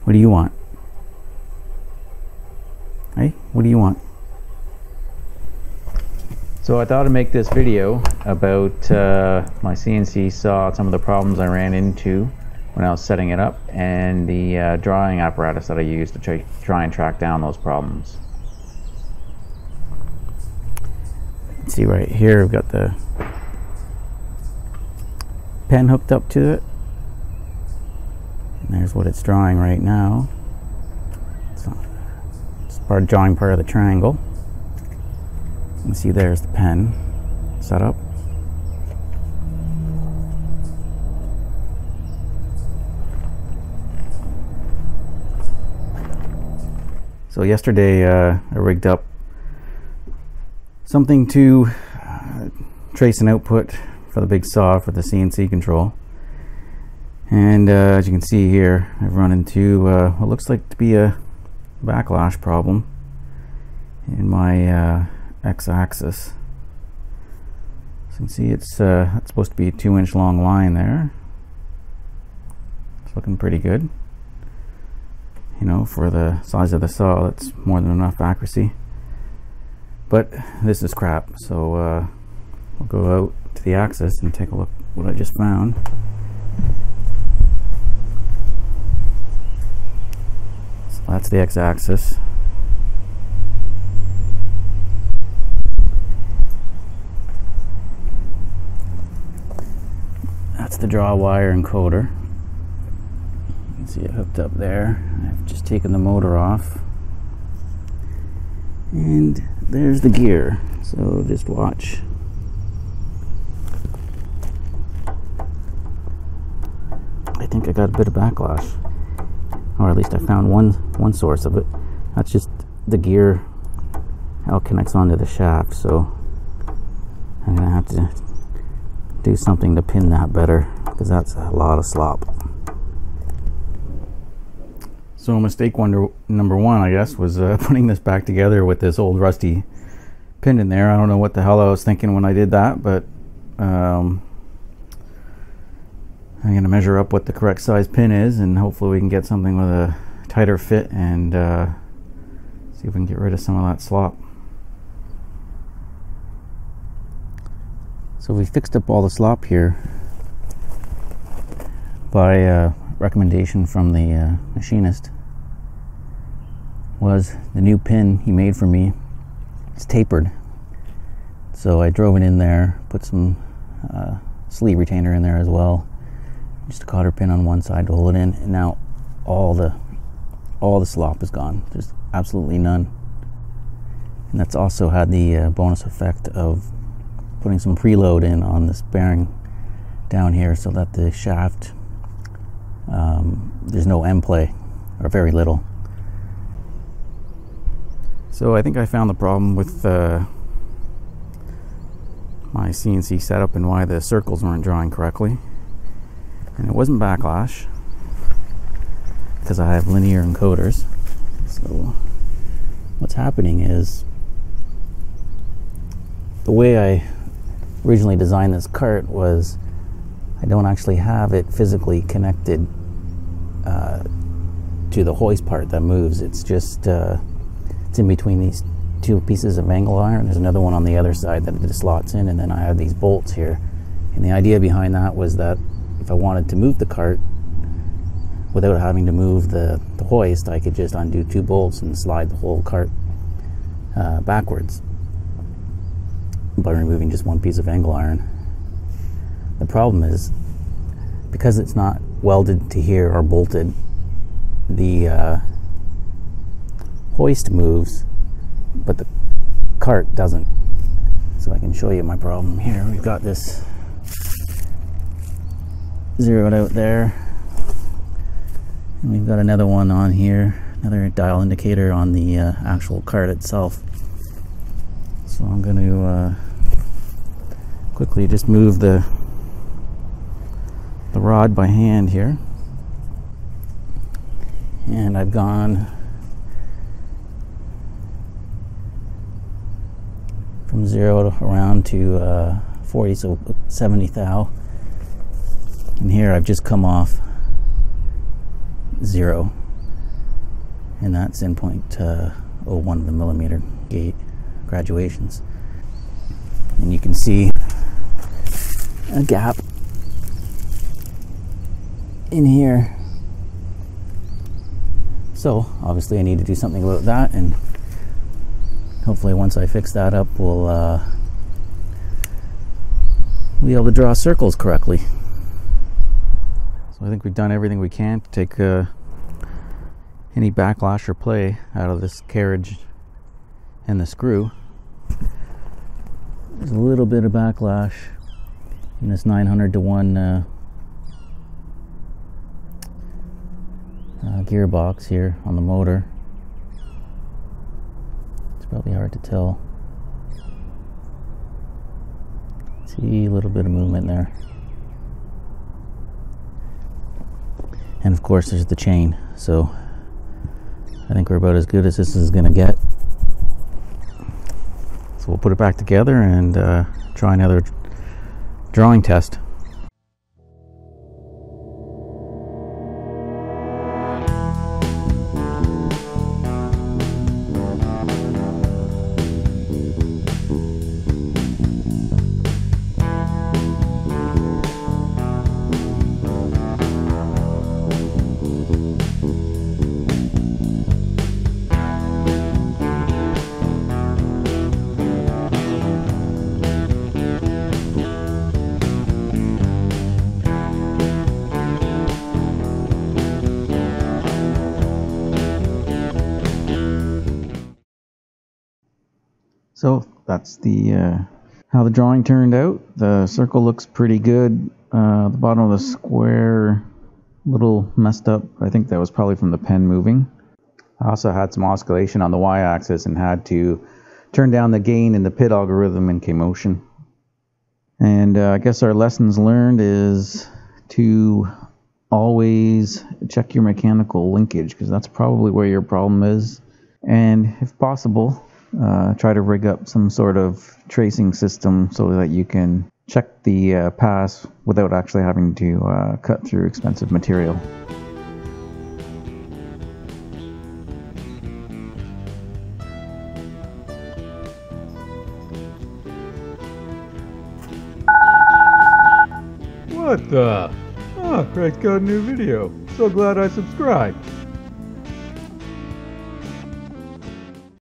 What do you want? Hey, what do you want? So I thought I'd make this video about my CNC saw, some of the problems I ran into when I was setting it up, and the drawing apparatus that I used to try and track down those problems. See right here, we've got the pen hooked up to it, and there's what it's drawing right now. It's drawing part of the triangle. You can see there's the pen set up. So yesterday I rigged up something to trace an output for the big saw for the CNC control, and as you can see here, I've run into what looks like to be a backlash problem in my x-axis. So you can see it's supposed to be a 2-inch long line there. It's looking pretty good. You know, for the size of the saw, that's more than enough accuracy. But this is crap, so we'll go out to the axis and take a look at what I just found. So that's the x-axis. That's the draw wire encoder. You can see it hooked up there. I've just taken the motor off. And there's the gear, so just watch. I think I got a bit of backlash, or at least I found one source of it. That's just the gear, how it connects onto the shaft, so I'm gonna have to do something to pin that better, because that's a lot of slop. So mistake number one, I guess, was putting this back together with this old rusty pin in there. I don't know what the hell I was thinking when I did that, but I'm going to measure up what the correct size pin is, and hopefully we can get something with a tighter fit and see if we can get rid of some of that slop. So we fixed up all the slop here by recommendation from the machinist. Was the new pin he made for me. It's tapered, so I drove it in there, put some sleeve retainer in there as well, just a cotter pin on one side to hold it in, and now all the slop is gone. There's absolutely none. And that's also had the bonus effect of putting some preload in on this bearing down here, so that the shaft, there's no end play, or very little. So I think I found the problem with my CNC setup and why the circles weren't drawing correctly. And it wasn't backlash, because I have linear encoders. So what's happening is, the way I originally designed this cart was, I don't actually have it physically connected to the hoist part that moves. It's just it's in between these two pieces of angle iron. There's another one on the other side that it just slots in, and then I have these bolts here. And the idea behind that was that if I wanted to move the cart without having to move the hoist, I could just undo 2 bolts and slide the whole cart backwards by removing just one piece of angle iron. The problem is, because it's not welded to here or bolted, the hoist moves, but the cart doesn't. So I can show you my problem here. We've got this zeroed out there, and we've got another one on here, another dial indicator on the actual cart itself. So I'm going to quickly just move the rod by hand here, and I've gone from 0 to around to 40, so 70 thou, and here I've just come off 0. and that's in 0.01 of the millimeter gate graduations. And you can see a gap in here. So obviously I need to do something about that, and hopefully once I fix that up, we'll be able to draw circles correctly. So I think we've done everything we can to take any backlash or play out of this carriage and the screw. There's a little bit of backlash in this 900-to-1 gearbox here on the motor. It's probably hard to tell. See a little bit of movement there. And of course there's the chain, so I think we're about as good as this is going to get. So we'll put it back together and try another drawing test. So that's the how the drawing turned out. The circle looks pretty good. The bottom of the square, a little messed up. I think that was probably from the pen moving. I also had some oscillation on the y-axis and had to turn down the gain in the PID algorithm in Kmotion. And I guess our lessons learned is to always check your mechanical linkage, because that's probably where your problem is. And if possible, try to rig up some sort of tracing system so that you can check the pass without actually having to cut through expensive material. What the? Oh, Craig's got a new video. So glad I subscribed.